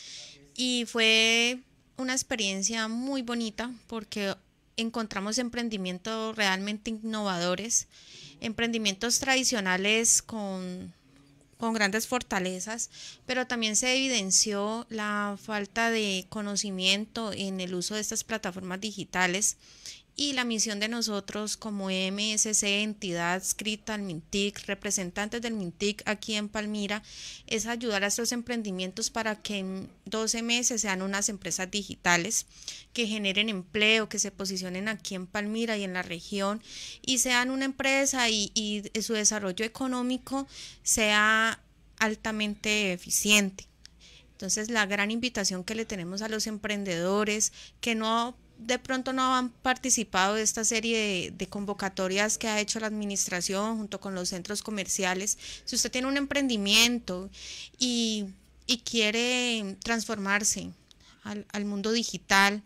Y fue una experiencia muy bonita porque encontramos emprendimientos realmente innovadores, emprendimientos tradicionales con, con grandes fortalezas, pero también se evidenció la falta de conocimiento en el uso de estas plataformas digitales. Y la misión de nosotros como M S C, entidad adscrita al MINTIC, representantes del MINTIC aquí en Palmira, es ayudar a estos emprendimientos para que en doce meses sean unas empresas digitales que generen empleo, que se posicionen aquí en Palmira y en la región y sean una empresa y, y su desarrollo económico sea altamente eficiente. Entonces, la gran invitación que le tenemos a los emprendedores que no de pronto no han participado de esta serie de, de convocatorias que ha hecho la administración junto con los centros comerciales. Si usted tiene un emprendimiento y, y quiere transformarse al, al mundo digital,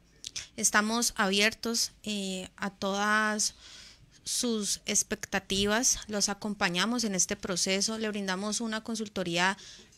estamos abiertos eh, a todas sus expectativas, los acompañamos en este proceso, le brindamos una consultoría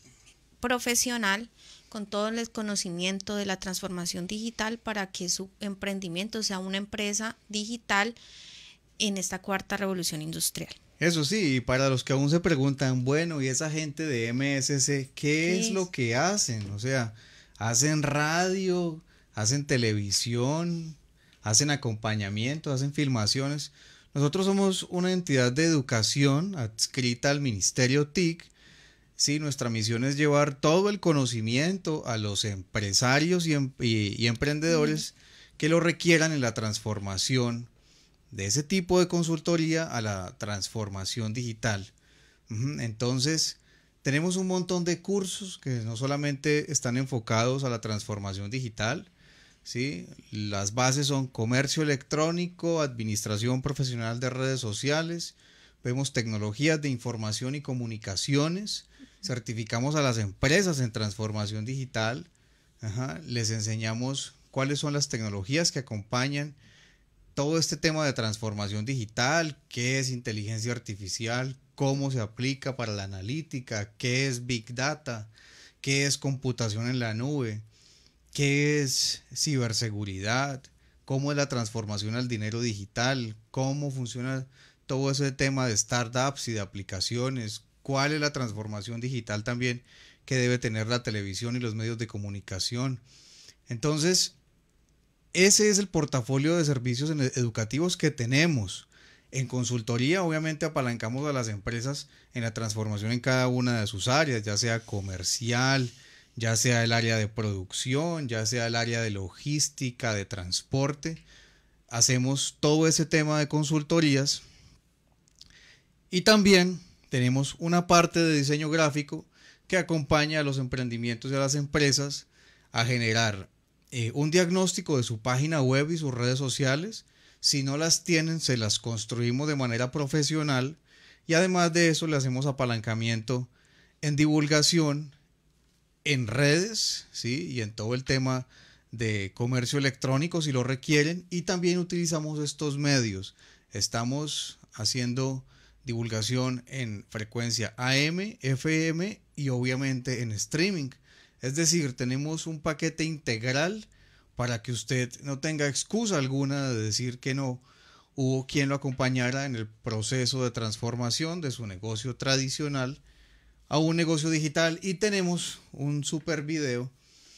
profesional con todo el conocimiento de la transformación digital para que su emprendimiento sea una empresa digital en esta cuarta revolución industrial. Eso sí, y para los que aún se preguntan, bueno, ¿y esa gente de M S C qué, ¿Qué es, es lo que hacen? O sea, hacen radio, hacen televisión, hacen acompañamiento, hacen filmaciones. Nosotros somos una entidad de educación adscrita al Ministerio T I C. Sí, nuestra misión es llevar todo el conocimiento a los empresarios y, em y, y emprendedores uh-huh. que lo requieran en la transformación de ese tipo de consultoría a la transformación digital. Uh-huh. Entonces, tenemos un montón de cursos que no solamente están enfocados a la transformación digital, ¿sí? Las bases son comercio electrónico, administración profesional de redes sociales, vemos tecnologías de información y comunicaciones, certificamos a las empresas en transformación digital, ajá, les enseñamos cuáles son las tecnologías que acompañan todo este tema de transformación digital, qué es inteligencia artificial, cómo se aplica para la analítica, qué es Big Data, qué es computación en la nube, qué es ciberseguridad, cómo es la transformación al dinero digital, cómo funciona todo ese tema de startups y de aplicaciones, cuál es la transformación digital también que debe tener la televisión y los medios de comunicación. Entonces, ese es el portafolio de servicios educativos que tenemos. En consultoría, obviamente, apalancamos a las empresas en la transformación en cada una de sus áreas, ya sea comercial, ya sea el área de producción, ya sea el área de logística, de transporte. Hacemos todo ese tema de consultorías y también tenemos una parte de diseño gráfico que acompaña a los emprendimientos y a las empresas a generar eh, un diagnóstico de su página web y sus redes sociales. Si no las tienen, se las construimos de manera profesional y además de eso le hacemos apalancamiento en divulgación, en redes, ¿sí? Y en todo el tema de comercio electrónico si lo requieren, y también utilizamos estos medios. Estamos haciendo divulgación en frecuencia A M, F M y obviamente en streaming. Es decir, tenemos un paquete integral para que usted no tenga excusa alguna de decir que no hubo quien lo acompañara en el proceso de transformación de su negocio tradicional a un negocio digital. Y tenemos un super video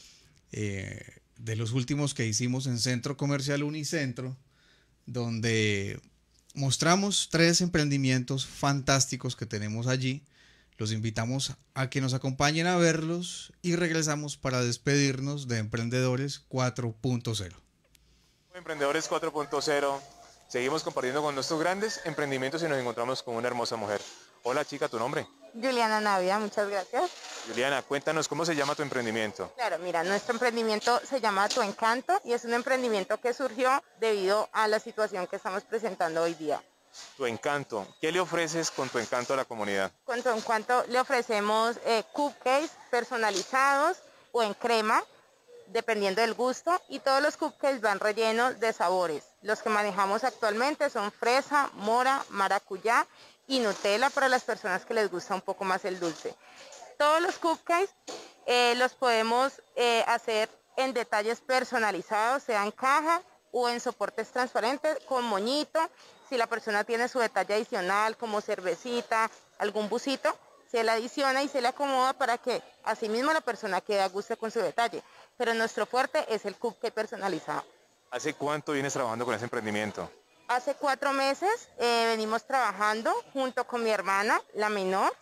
eh, de los últimos que hicimos en Centro Comercial Unicentro, donde mostramos tres emprendimientos fantásticos que tenemos allí. Los invitamos a que nos acompañen a verlos y regresamos para despedirnos de Emprendedores cuatro punto cero. Emprendedores cuatro punto cero, seguimos compartiendo con nuestros grandes emprendimientos y nos encontramos con una hermosa mujer. Hola chica, ¿tu nombre? Juliana Navia, muchas gracias. Juliana, cuéntanos cómo se llama tu emprendimiento. Claro, mira, nuestro emprendimiento se llama Tu Encanto y es un emprendimiento que surgió debido a la situación que estamos presentando hoy día. Tu Encanto. ¿Qué le ofreces con Tu Encanto a la comunidad? Con Tu Encanto le ofrecemos eh, cupcakes personalizados o en crema, dependiendo del gusto, y todos los cupcakes van rellenos de sabores. Los que manejamos actualmente son fresa, mora, maracuyá y Nutella para las personas que les gusta un poco más el dulce. Todos los cupcakes eh, los podemos eh, hacer en detalles personalizados, sea en caja o en soportes transparentes con moñito. Si la persona tiene su detalle adicional como cervecita, algún busito, se le adiciona y se le acomoda para que así mismo la persona quede a gusto con su detalle. Pero nuestro fuerte es el cupcake personalizado. ¿Hace cuánto vienes trabajando con ese emprendimiento? Hace cuatro meses eh, venimos trabajando junto con mi hermana, la menor.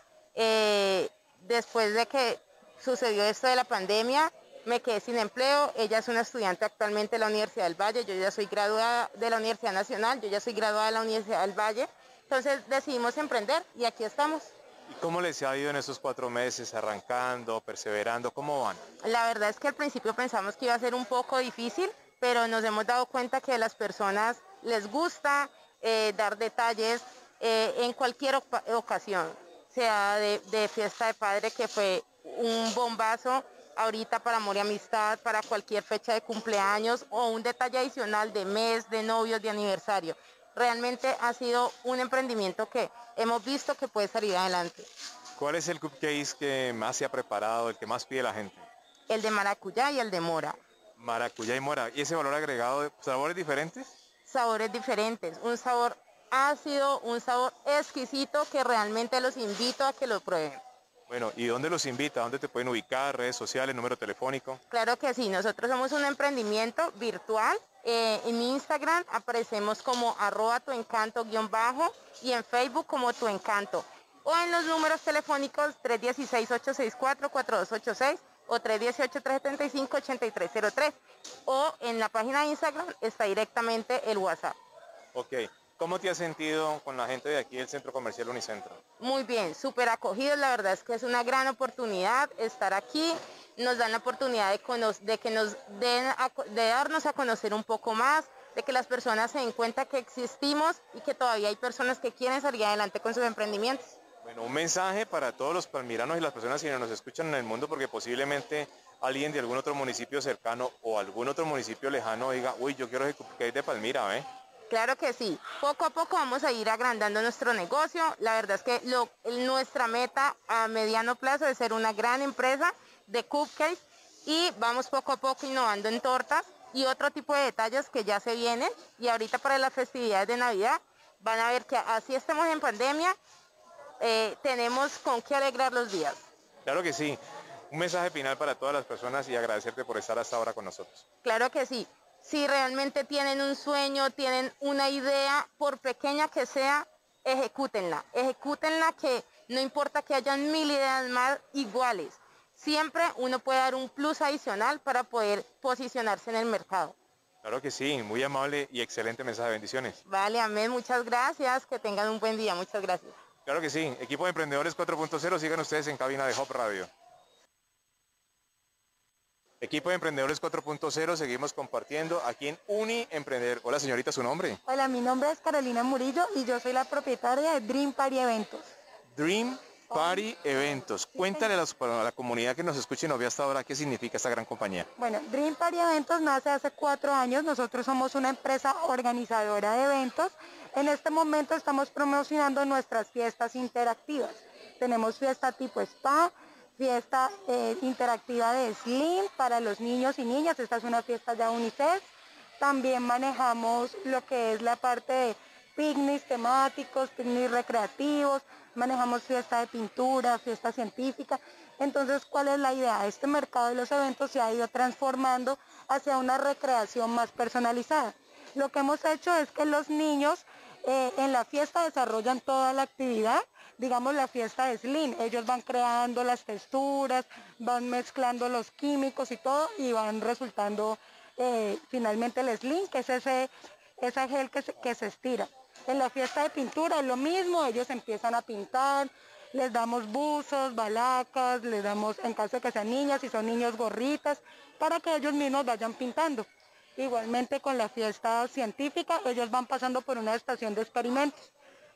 Eh, después de que sucedió esto de la pandemia, me quedé sin empleo. Ella es una estudiante actualmente de la Universidad del Valle. Yo ya soy graduada de la Universidad Nacional, yo ya soy graduada de la Universidad del Valle. Entonces decidimos emprender y aquí estamos. ¿Y cómo les ha ido en estos cuatro meses, arrancando, perseverando? ¿Cómo van? La verdad es que al principio pensamos que iba a ser un poco difícil, pero nos hemos dado cuenta que a las personas les gusta eh, dar detalles eh, en cualquier ocasión, sea de, de fiesta de padre, que fue un bombazo, ahorita para amor y amistad, para cualquier fecha de cumpleaños o un detalle adicional de mes, de novios, de aniversario. Realmente ha sido un emprendimiento que hemos visto que puede salir adelante. ¿Cuál es el cupcake que más se ha preparado, el que más pide la gente? El de maracuyá y el de mora. Maracuyá y mora. ¿Y ese valor agregado de sabores diferentes? Sabores diferentes, un sabor ácido, un sabor exquisito que realmente los invito a que lo prueben. Bueno, ¿y dónde los invita? ¿Dónde te pueden ubicar? ¿Redes sociales? ¿Número telefónico? Claro que sí, nosotros somos un emprendimiento virtual. Eh, en Instagram aparecemos como arroba tu encanto guión bajo y en Facebook como Tu Encanto. O en los números telefónicos tres uno seis, ocho seis cuatro, cuatro dos ocho seis o tres uno ocho, tres siete cinco, ocho tres cero tres. O en la página de Instagram está directamente el WhatsApp. Ok. ¿Cómo te has sentido con la gente de aquí del Centro Comercial Unicentro? Muy bien, súper acogidos. La verdad es que es una gran oportunidad estar aquí. Nos dan la oportunidad de, de que nos den a, de darnos a conocer un poco más, de que las personas se den cuenta que existimos y que todavía hay personas que quieren salir adelante con sus emprendimientos. Bueno, un mensaje para todos los palmiranos y las personas que nos escuchan en el mundo, porque posiblemente alguien de algún otro municipio cercano o algún otro municipio lejano diga, uy, yo quiero ese cupcake de Palmira, ¿eh? Claro que sí, poco a poco vamos a ir agrandando nuestro negocio. La verdad es que lo, nuestra meta a mediano plazo es ser una gran empresa de cupcakes y vamos poco a poco innovando en tortas y otro tipo de detalles que ya se vienen. Y ahorita para las festividades de Navidad van a ver que así estemos en pandemia, eh, tenemos con qué alegrar los días. Claro que sí. Un mensaje final para todas las personas y agradecerte por estar hasta ahora con nosotros. Claro que sí. Si realmente tienen un sueño, tienen una idea, por pequeña que sea, ejecútenla. Ejecútenla, que no importa que hayan mil ideas más iguales. Siempre uno puede dar un plus adicional para poder posicionarse en el mercado. Claro que sí, muy amable y excelente mensaje. Bendiciones. Vale, amén. Muchas gracias. Que tengan un buen día. Muchas gracias. Claro que sí. Equipo de Emprendedores cuatro punto cero, sigan ustedes en cabina de Hop Radio. Equipo de Emprendedores cuatro punto cero, seguimos compartiendo aquí en Uni Emprender. Hola señorita, ¿su nombre? Hola, mi nombre es Carolina Murillo y yo soy la propietaria de Dream Party Eventos. Dream Party Eventos. Cuéntale a la, a la comunidad que nos escuche y nos ve hasta ahora qué significa esta gran compañía. Bueno, Dream Party Eventos nace hace cuatro años. Nosotros somos una empresa organizadora de eventos. En este momento estamos promocionando nuestras fiestas interactivas. Tenemos fiesta tipo spa, fiesta eh, interactiva de Slim para los niños y niñas. Esta es una fiesta ya UNICEF. También manejamos lo que es la parte de picnics temáticos, picnics recreativos. Manejamos fiesta de pintura, fiesta científica. Entonces, ¿cuál es la idea? Este mercado de los eventos se ha ido transformando hacia una recreación más personalizada. Lo que hemos hecho es que los niños eh, en la fiesta desarrollan toda la actividad. Digamos la fiesta de Slim, ellos van creando las texturas, van mezclando los químicos y todo y van resultando eh, finalmente el Slim, que es ese, ese gel que se, que se estira. En la fiesta de pintura es lo mismo, ellos empiezan a pintar, les damos buzos, balacas, les damos, en caso de que sean niñas, si son niños, gorritas, para que ellos mismos vayan pintando. Igualmente con la fiesta científica, ellos van pasando por una estación de experimentos.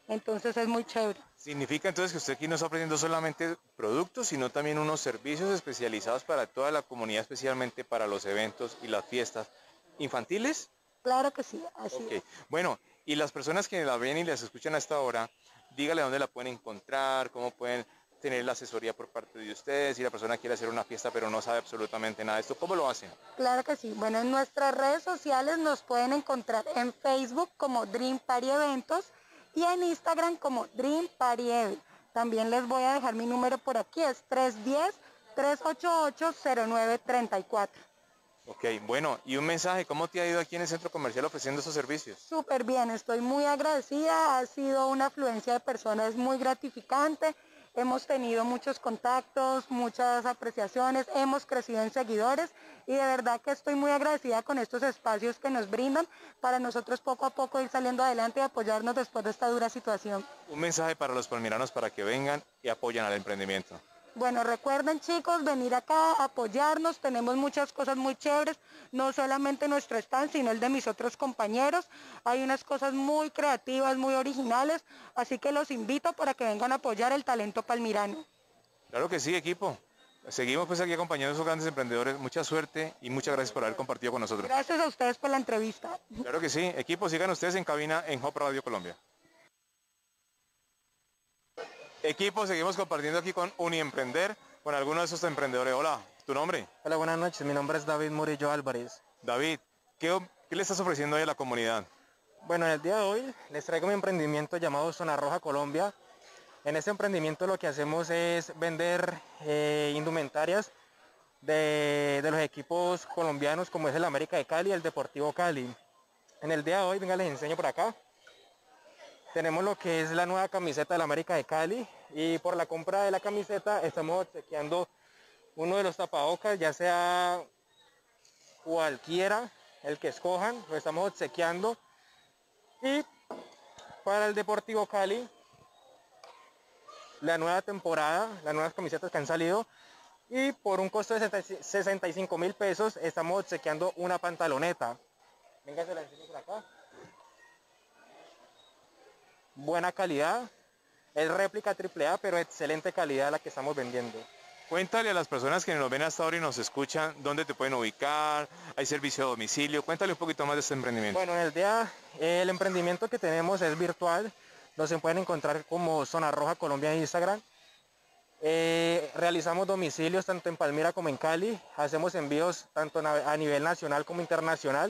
Entonces es muy chévere. Significa entonces que usted aquí no está ofreciendo solamente productos, sino también unos servicios especializados para toda la comunidad, especialmente para los eventos y las fiestas infantiles. Claro que sí, así Okay. es. Bueno, y las personas que la ven y las escuchan a esta hora, dígale dónde la pueden encontrar, cómo pueden tener la asesoría por parte de ustedes, si la persona quiere hacer una fiesta pero no sabe absolutamente nada de esto, ¿cómo lo hacen? Claro que sí. Bueno, en nuestras redes sociales nos pueden encontrar en Facebook como Dream Party Eventos y en Instagram como Dream Party Event. También les voy a dejar mi número por aquí, es tres uno cero, tres ocho ocho, cero nueve tres cuatro. Ok, bueno, y un mensaje, ¿cómo te ha ido aquí en el centro comercial ofreciendo esos servicios? Súper bien, estoy muy agradecida, ha sido una afluencia de personas muy gratificante, hemos tenido muchos contactos, muchas apreciaciones, hemos crecido en seguidores y de verdad que estoy muy agradecida con estos espacios que nos brindan para nosotros poco a poco ir saliendo adelante y apoyarnos después de esta dura situación. Un mensaje para los palmiranos para que vengan y apoyen al emprendimiento. Bueno, recuerden chicos, venir acá a apoyarnos, tenemos muchas cosas muy chéveres, no solamente nuestro stand, sino el de mis otros compañeros. Hay unas cosas muy creativas, muy originales, así que los invito para que vengan a apoyar el talento palmirano. Claro que sí, equipo. Seguimos pues aquí acompañando a esos grandes emprendedores. Mucha suerte y muchas gracias por haber compartido con nosotros. Gracias a ustedes por la entrevista. Claro que sí. Equipo, sigan ustedes en cabina en Hop Radio Colombia. Equipo, seguimos compartiendo aquí con Uniemprender, con algunos de esos emprendedores. Hola, ¿tu nombre? Hola, buenas noches. Mi nombre es David Murillo Álvarez. David, ¿qué, qué le estás ofreciendo hoy a la comunidad? Bueno, en el día de hoy les traigo mi emprendimiento llamado Zona Roja Colombia. En este emprendimiento lo que hacemos es vender eh, indumentarias de, de los equipos colombianos como es el América de Cali y el Deportivo Cali. En el día de hoy, venga, les enseño por acá. Tenemos lo que es la nueva camiseta del América de Cali y por la compra de la camiseta estamos obsequiando uno de los tapabocas, ya sea cualquiera, el que escojan, lo estamos obsequiando. Y para el Deportivo Cali, la nueva temporada, las nuevas camisetas que han salido, y por un costo de sesenta y cinco mil pesos estamos obsequiando una pantaloneta. Venga, se la enseño por acá. Buena calidad, es réplica triple A, pero excelente calidad la que estamos vendiendo. Cuéntale a las personas que nos ven hasta ahora y nos escuchan dónde te pueden ubicar, hay servicio a domicilio, cuéntale un poquito más de este emprendimiento. Bueno, en el día, el emprendimiento que tenemos es virtual, nos pueden encontrar como Zona Roja Colombia en Instagram. Eh, realizamos domicilios tanto en Palmira como en Cali, hacemos envíos tanto a nivel nacional como internacional.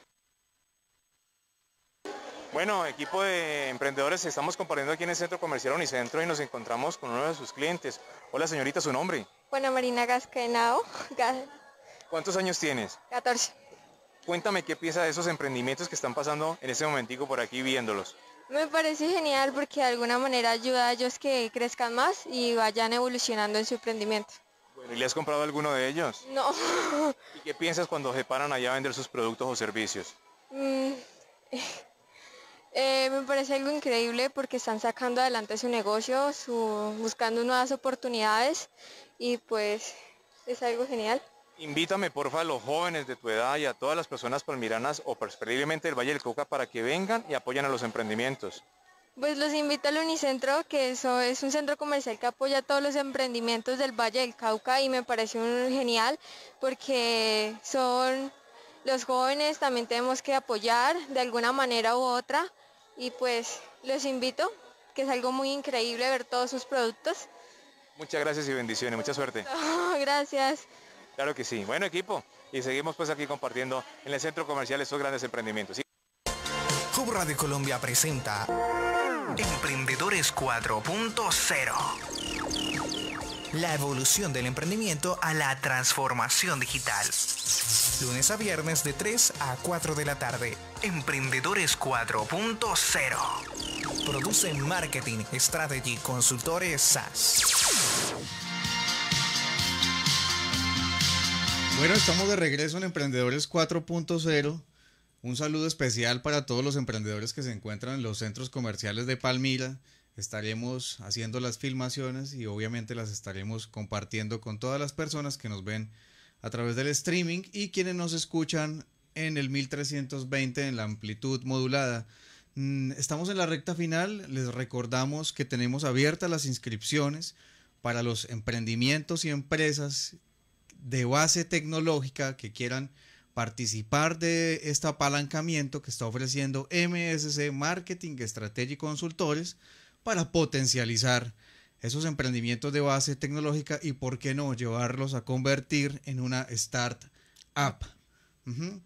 Bueno, equipo de emprendedores, estamos compartiendo aquí en el Centro Comercial Unicentro y nos encontramos con uno de sus clientes. Hola señorita, ¿su nombre? Bueno, Marina Gasquenao. ¿Cuántos años tienes? catorce. Cuéntame qué piensa de esos emprendimientos que están pasando en este momentico por aquí viéndolos. Me parece genial porque de alguna manera ayuda a ellos que crezcan más y vayan evolucionando en su emprendimiento. Bueno, ¿y le has comprado alguno de ellos? No. ¿Y qué piensas cuando se paran allá a vender sus productos o servicios? Mm. Eh, me parece algo increíble porque están sacando adelante su negocio, su, buscando nuevas oportunidades y pues es algo genial. Invítame porfa a los jóvenes de tu edad y a todas las personas palmiranas o preferiblemente del Valle del Cauca para que vengan y apoyen a los emprendimientos. Pues los invito al Unicentro, que eso es un centro comercial que apoya todos los emprendimientos del Valle del Cauca y me parece un genial porque son los jóvenes, también tenemos que apoyar de alguna manera u otra. Y pues los invito, que es algo muy increíble ver todos sus productos. Muchas gracias y bendiciones, mucha suerte. Oh, gracias. Claro que sí. Bueno equipo, y seguimos pues aquí compartiendo en el centro comercial estos grandes emprendimientos. ¿Sí? Hub Radio Colombia presenta Emprendedores cuatro punto cero. La evolución del emprendimiento a la transformación digital. Lunes a viernes de tres a cuatro de la tarde. Emprendedores cuatro punto cero. Produce Marketing Strategy Consultores S A S. Bueno, estamos de regreso en Emprendedores cuatro punto cero. Un saludo especial para todos los emprendedores que se encuentran en los centros comerciales de Palmira. Estaremos haciendo las filmaciones y obviamente las estaremos compartiendo con todas las personas que nos ven a través del streaming y quienes nos escuchan en el mil trescientos veinte en la amplitud modulada Estamos en la recta final, les recordamos que tenemos abiertas las inscripciones para los emprendimientos y empresas de base tecnológica que quieran participar de este apalancamiento que está ofreciendo M S C Marketing, Estrategia y Consultores para potencializar esos emprendimientos de base tecnológica y por qué no llevarlos a convertir en una startup. Uh-huh.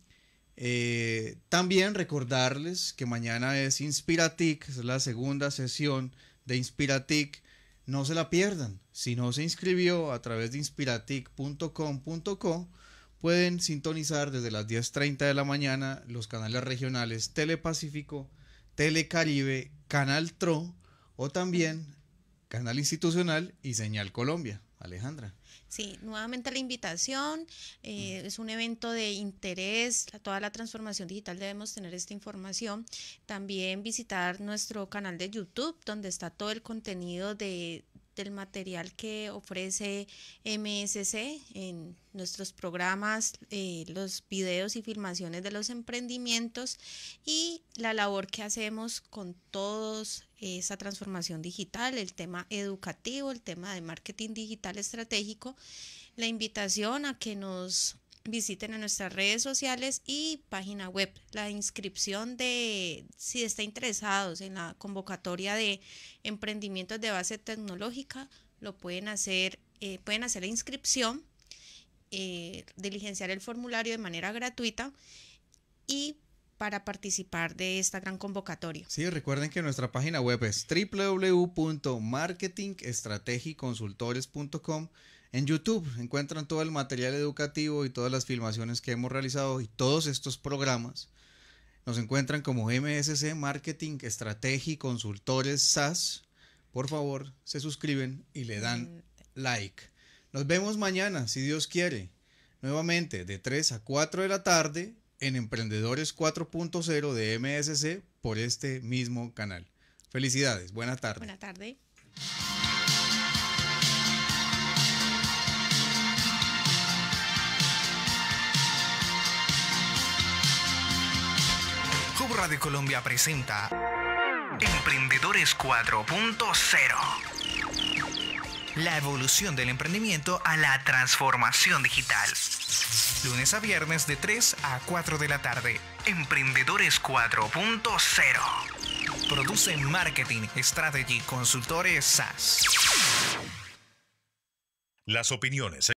Eh, también recordarles que mañana es Inspiratic, es la segunda sesión de Inspiratic. No se la pierdan. Si no se inscribió a través de inspiratic punto com punto co, pueden sintonizar desde las diez treinta de la mañana los canales regionales Telepacífico, Telecaribe, Canal Tro o también Canal Institucional y Señal Colombia. Alejandra. Sí, nuevamente la invitación, eh, es un evento de interés, a toda la transformación digital debemos tener esta información. También visitar nuestro canal de YouTube, donde está todo el contenido de, del material que ofrece M S C en nuestros programas, eh, los videos y filmaciones de los emprendimientos y la labor que hacemos con todos esa transformación digital, el tema educativo, el tema de marketing digital estratégico. La invitación a que nos visiten en nuestras redes sociales y página web. La inscripción de, si está interesados en la convocatoria de emprendimientos de base tecnológica, lo pueden hacer, eh, pueden hacer la inscripción, eh, diligenciar el formulario de manera gratuita y para participar de esta gran convocatoria. Sí, recuerden que nuestra página web es doble u doble u doble u punto marketing estrategia y consultores punto com. En YouTube encuentran todo el material educativo y todas las filmaciones que hemos realizado y todos estos programas. Nos encuentran como M S C Marketing Estrategia y Consultores S A S. Por favor, se suscriben y le dan like. Nos vemos mañana, si Dios quiere. Nuevamente, de tres a cuatro de la tarde en Emprendedores cuatro punto cero de M S C por este mismo canal. Felicidades, buena tarde. Buena tarde. Hub Radio Colombia presenta Emprendedores cuatro punto cero. La evolución del emprendimiento a la transformación digital. Lunes a viernes de tres a cuatro de la tarde. Emprendedores cuatro punto cero. Produce Marketing Strategy Consultores S A S. Las opiniones